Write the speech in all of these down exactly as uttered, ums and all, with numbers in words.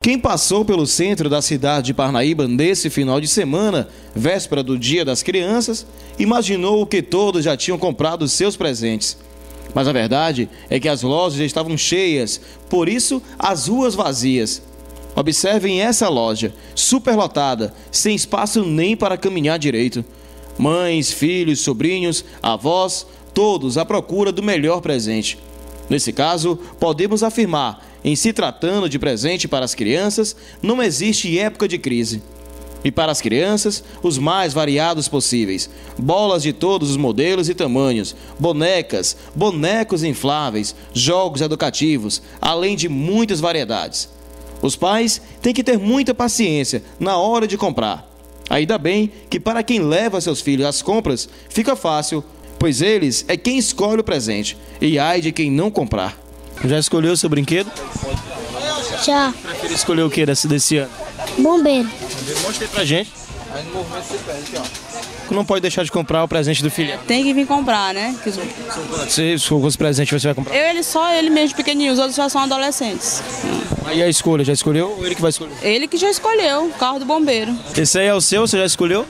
Quem passou pelo centro da cidade de Parnaíba nesse final de semana, véspera do Dia das Crianças, imaginou que todos já tinham comprado seus presentes. Mas a verdade é que as lojas já estavam cheias, por isso as ruas vazias. Observem essa loja, superlotada, sem espaço nem para caminhar direito. Mães, filhos, sobrinhos, avós, todos à procura do melhor presente. Nesse caso, podemos afirmar, em se tratando de presente para as crianças, não existe época de crise. E para as crianças, os mais variados possíveis. Bolas de todos os modelos e tamanhos, bonecas, bonecos infláveis, jogos educativos, além de muitas variedades. Os pais têm que ter muita paciência na hora de comprar. Ainda bem que para quem leva seus filhos às compras, fica fácil, pois eles é quem escolhe o presente, e ai de quem não comprar. Já escolheu seu brinquedo? Já. Prefere escolher o que desse, desse ano? Bombeiro. Mostra aí pra gente. Não pode deixar de comprar o presente do filho. Tem que vir comprar, né? Se for os presentes você vai comprar? Eu, ele só, ele mesmo pequenininho, os outros já são adolescentes. Aí a escolha, já escolheu ou ele que vai escolher? Ele que já escolheu, o carro do bombeiro. Esse aí é o seu, você já escolheu?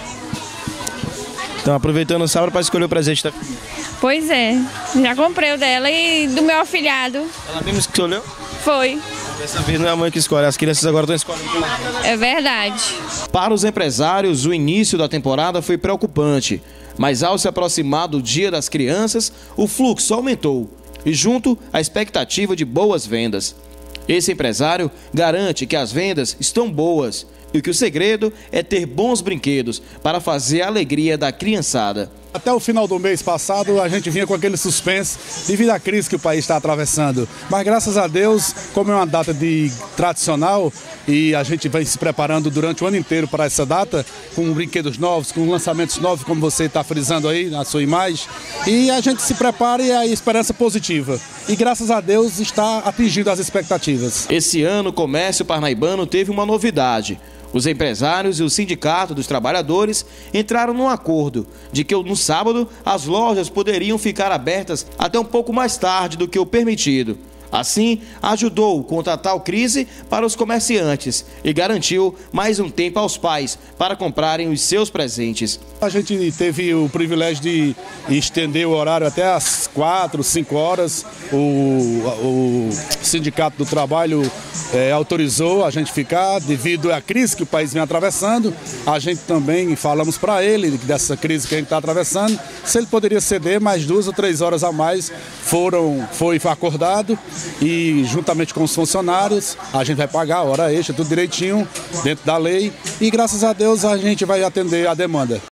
Então aproveitando o sábado para escolher o presente da filha. Pois é, já comprei o dela e do meu afilhado. Ela mesmo que escolheu? Foi. Dessa vez não é a mãe que escolhe, as crianças agora estão escolhendo. É verdade. Para os empresários, o início da temporada foi preocupante, mas ao se aproximar do Dia das Crianças, o fluxo aumentou e junto a expectativa de boas vendas. Esse empresário garante que as vendas estão boas e que o segredo é ter bons brinquedos para fazer a alegria da criançada. Até o final do mês passado a gente vinha com aquele suspense devido à crise que o país está atravessando. Mas graças a Deus, como é uma data de tradicional e a gente vem se preparando durante o ano inteiro para essa data, com brinquedos novos, com lançamentos novos, como você está frisando aí na sua imagem, e a gente se prepara e a esperança positiva. E graças a Deus está atingindo as expectativas. Esse ano o comércio parnaibano teve uma novidade. Os empresários e o sindicato dos trabalhadores entraram num acordo de que no sábado as lojas poderiam ficar abertas até um pouco mais tarde do que o permitido. Assim, ajudou contra a tal crise para os comerciantes e garantiu mais um tempo aos pais para comprarem os seus presentes. A gente teve o privilégio de estender o horário até às quatro, cinco horas. O, o Sindicato do Trabalho é, autorizou a gente ficar devido à crise que o país vem atravessando. A gente também falamos para ele dessa crise que a gente está atravessando, se ele poderia ceder mais duas ou três horas a mais. Foram, foi acordado. E juntamente com os funcionários, a gente vai pagar a hora extra, tudo direitinho, dentro da lei. E graças a Deus a gente vai atender a demanda.